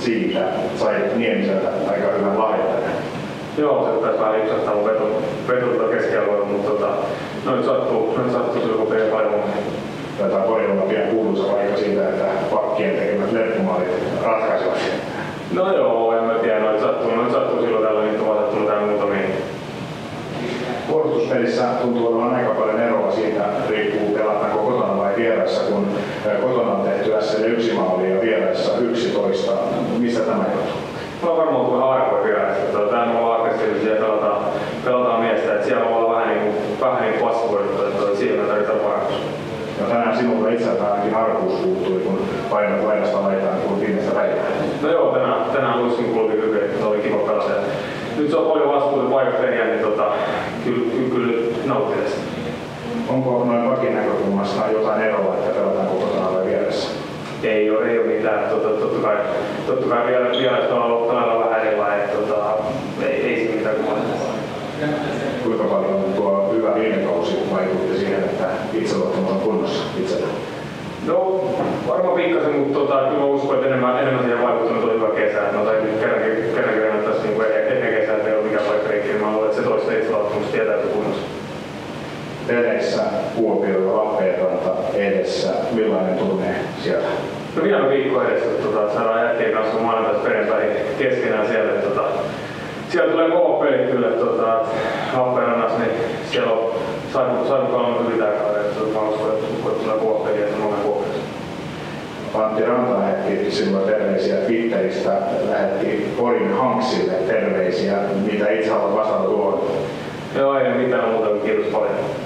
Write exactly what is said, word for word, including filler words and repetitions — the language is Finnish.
siitä, sait Niemiseltä aika hyvän lahjoittajan. Joo, se taisi vähän lipsahtaa mun vetulta keskialueella, mutta tota, noin sattuu, noin sattuu silloin kun tekee paljon. Taitaa Porilla pian kuuluisa vaikka siitä, että pakkien tekemät lerppumaalit ratkaisivat sen. No joo, en mä tiedä, noin sattuu, noin sattuu silloin tällä, niin on sattunut täällä muutamia. Puolustuspelissä tuntuu olevan aika paljon eroa siitä, riippuu pelataanko kotona vai vieraissa, kun kotona on tehty S L yksi maali ja vieraissa yksitoista. Mistä tämä johtuu? Mulla on varmaan tullut harvoin vieraissa. Täällä on aggressiivisia ja pelataan, pelataan miestä, että siellä on vähän niin kuin, vähän niin kuin paskuudetta, että siinä tarvitaan parannus. No tänään sinulta itseltä ainakin harkuus puuttui, kun painat laidasta laitaan kuin viimeistä päivää. No joo, tänään, tänään luiskin kulki hyvin, että oli kiva pelata. Nyt se on paljon vastuuta paikasta tehdä, niin tota, kyllä, kyllä, kyllä nauttii tästä. Onko noin pakin näkökulmasta jotain eroa, että pelataanko kotona vai vieressä? Ei ole, ei ole mitään. Totta, totta kai, totta kai vielä, vielä on ollut todella vähän erilainen. Tota, ei, ei siinä mitään kummallista. Kuinka paljon tuo hyvä viime kausi vaikutti siihen, että itseluottamus on kunnossa itsellä? No varmaan pikkasen, mutta tota, kyllä mä uskon, että enemmän, enemmän siihen vaikuttanut on hyvä kesä. No tai kerrankin, kerrankin enemmän tässä niin ennen kesää, että ei ole mikään paikka niin mä luulen, että se toista itseluottamus tietää, että kunnossa. Peleissä Kuopio ja Lappeenranta edessä. Millainen turne siellä? No vielä viikko edessä. Tota, saadaan jättien kanssa maanantaista perjantai keskenään siellä. Tota, siellä tulee kova peli kyllä. Tota, Lappeenrannassa, niin siellä on saanut paljon hyvin tää kauden. Mä uskon, että tulee kova peli, että monen Kuopiossa. Antti Ranta lähetti sinulle terveisiä Twitteristä, lähetti Porin Hanksille terveisiä. Mitä itse haluat vastata tuohon? Joo, ei mitään muuta kuin kiitos paljon.